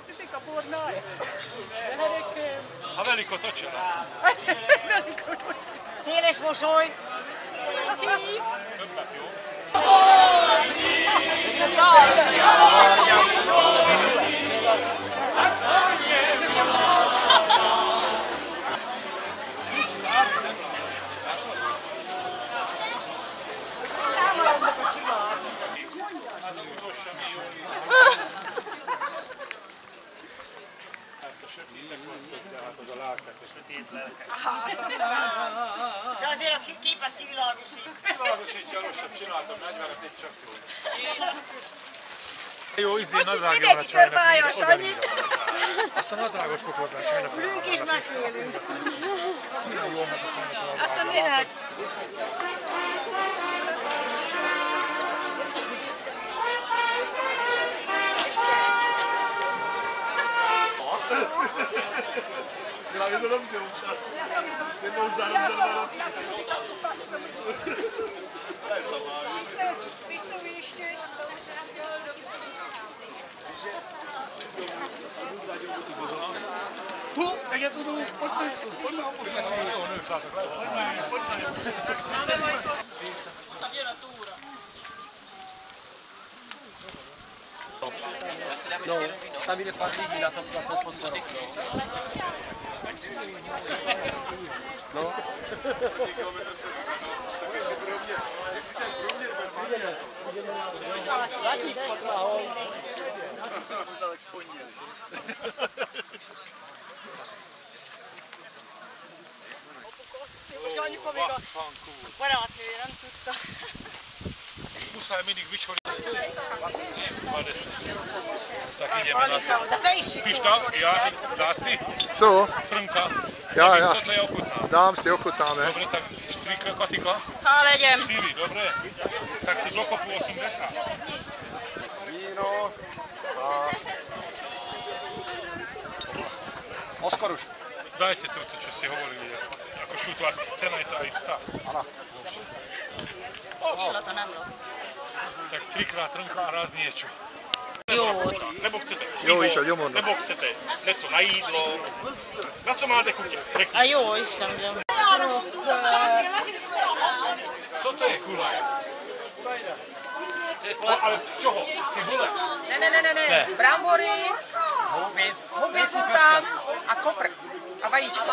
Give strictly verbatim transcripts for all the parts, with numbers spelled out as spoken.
A veliko tocsera. Széles mosoly. Többet jó. Az a utolsó, ami jól íz. Persze sötétek voltak, de hát az a lelkek, a sötét lelkek. Hát aztán... De azért a képet kivilágosít. Kivilágosítja, rosszabb csináltam, negyvenet itt csak jó. Jó, izé, nadrágja van a mindenki csajnak. körbájas, annyi. Azt a nadrágot fotózzál a csajnak. Ülünk és mesélünk. Jó, mert a csajnak. Azt a minek? La vedo non più, se non usare un zervaro. Eh, Tu, egyet tudunk, hogy jó nők szálltak le. Jön a túra. No, stabile passigli la top top pozzo. No? És anyuka még a barátnője nem tudta. Muszáj mindig vicsorítani. Tak ideme na to. Da fe išći su. Pišta, ja, da si? Co? Trnka. Ja, ja. Co to je okutná? Dám si ochutáme. Dobre, tak štyri katika. Ha, legyen. štyri, dobre. Tak to dokopu osemdesiat. Víno a... Oskaruš. Dajte to, to čo ste hovorili. Ako šutová cena je tá istá. Áno. Illata nem rossz. Tak trikrát trnka a raz niečo. Jó. Nebo chcete Jó is, pivo, a gyomornak. nebo chcete něco na jídlo. Na co máte chutě? A jó, Isten, de. Co to je kulaj? No, ale z čoho? Cibule? Ne, ne, ne, ne, ne. Brambory, Hubi. huby sú tam a kopr. A vajíčka.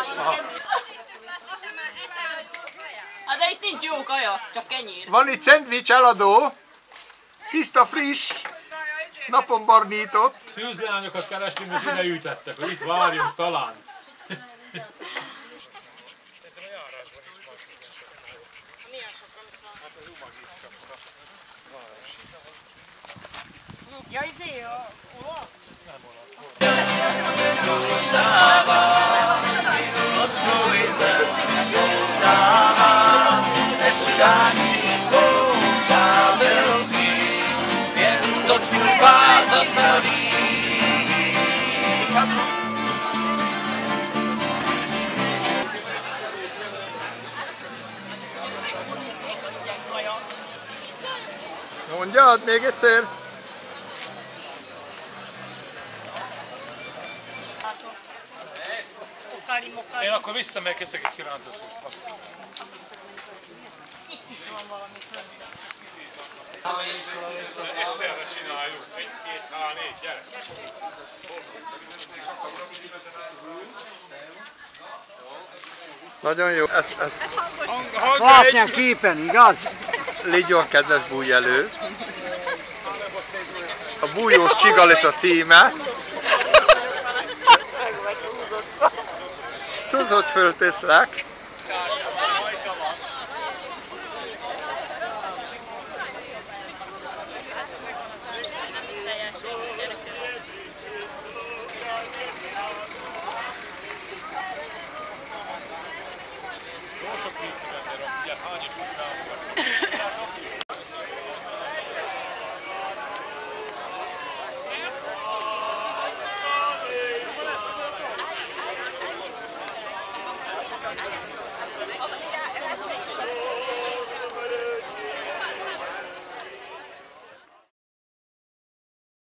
Hát de itt nincs jó kaja, csak kenyér. Van itt szendvics eladó. Tiszta, friss. Napon barnított. Szűzleányokat kerestünk és ide ültettek, hogy itt várjunk talán. Szerintem a járásban is van. Milyen sokan van? Hát az umagi sapka. Városi. Ja, izé, a olasz? Nem olasz. Mondjad még egyszer. Okali, mokali. Én akkor visszamegyek, eszek egy kirántott húst, azt. Itt is van valami földön. Egyszerre csináljuk. Egy, két, há, négy, gyere! Nagyon jó. Ez, ez Ezt Látják képen, igaz? Ligyon kedves bújjelő. A bújós csiga lesz a címe. Tudod, hogy fölteszlek.